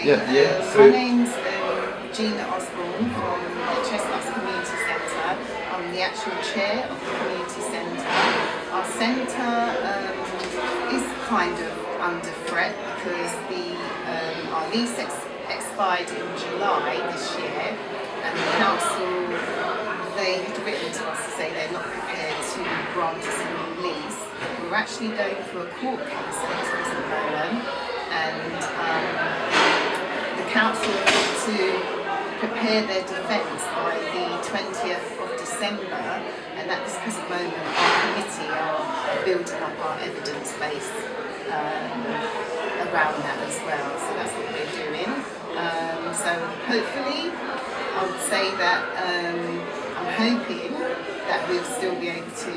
My name's Gina Osborne from the Chestnuts Community Centre. I'm the actual chair of the community centre. Our centre is kind of under threat because our lease expired in July this year, and the council, they had written to us to say they're not prepared to grant us a new lease. We're actually going through a court case at this present moment, and the council have got to prepare their defence by the 20th of December, and at this present moment our committee are building up our evidence base around that as well, so that's what we're doing. So hopefully I would say that I'm hoping that we'll still be able to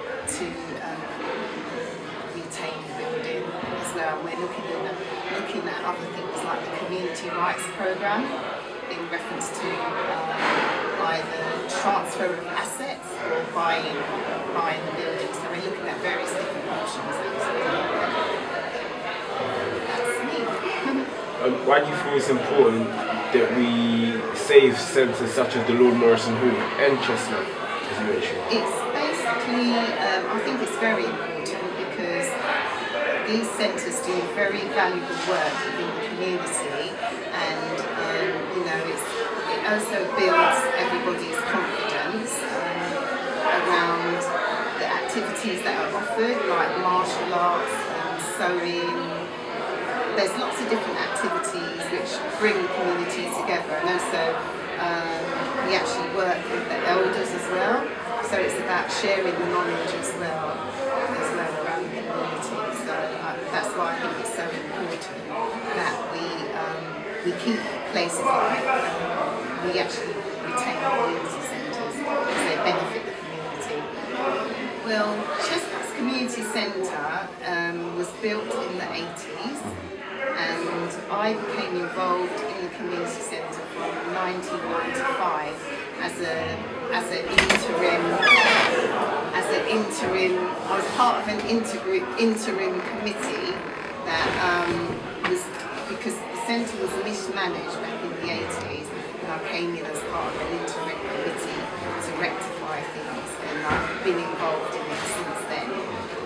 retain the building as well. We're looking at other things like the community rights programme in reference to either transfer of assets or buying the building. So we're looking at various different options. That's me. Why do you feel it's important that we save centres such as the Lord Morrison Hall and Chestnut, as you mentioned? It's basically, I think it's very important because these centres do very valuable work within the community, and it also builds everybody's confidence around the activities that are offered, like martial arts, sewing. There's lots of different activities which bring the community together, and also we actually work with the elders as well, so it's about sharing the knowledge as well around the community. So that's why I think it's so important that we keep places like we actually retain community centres because they benefit the community. Well, Chestnuts Community Centre was built in the 80s, and I became involved in the community centre from 1995 as an interim. I was part of an interim committee that was because the centre was mismanaged back in the 80s, and I came in as part of an interim committee to rectify things, and I've been involved in it since then.